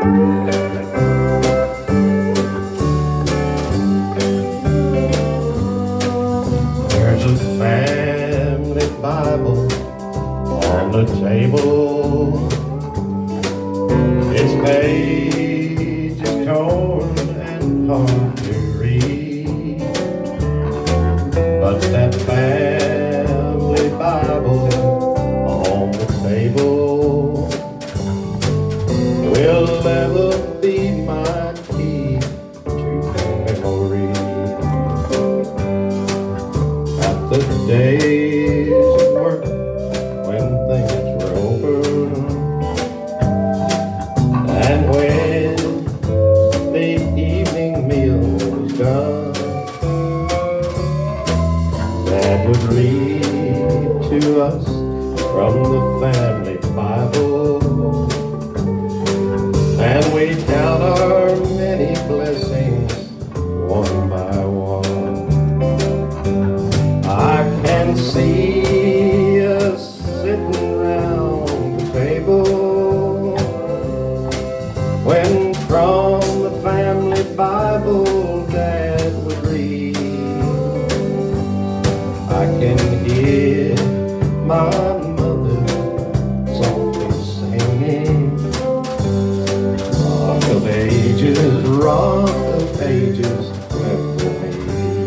There's a family Bible on the table. Its page is torn and hard to read, but that family Bible on the table will never be my key to memory. At the days of work when things were over, and when the evening meal was done, Dad would read to us from the family Bible, and we'd count our many blessings one by one. I can see us sitting round the table when from the family Bible Dad would read. I can hear my mother softly singing, rock of ages, rock of ages, left for me.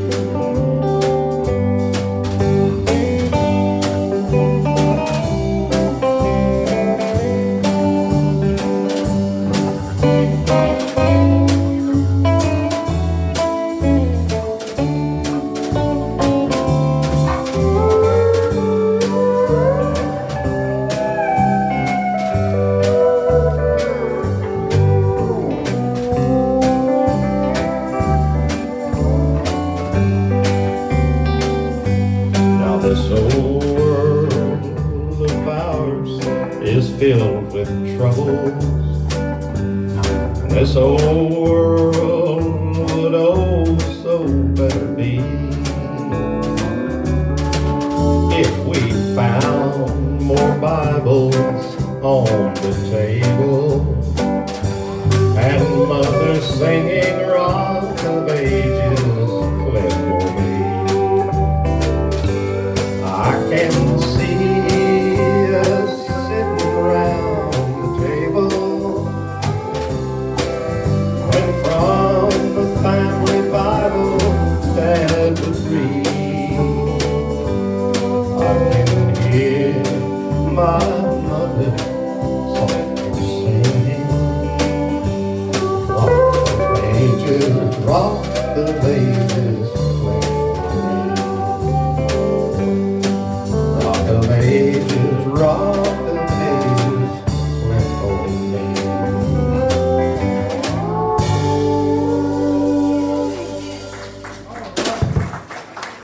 This old world of ours is filled with troubles, and this old world would oh so better be if we found more Bibles on the table, and Mother singing Rock of Ages cleft for me. I can see us sitting around the table when from the family Bible Dad would read. I can hear my mother softly singing, rock of ages, rock of ages.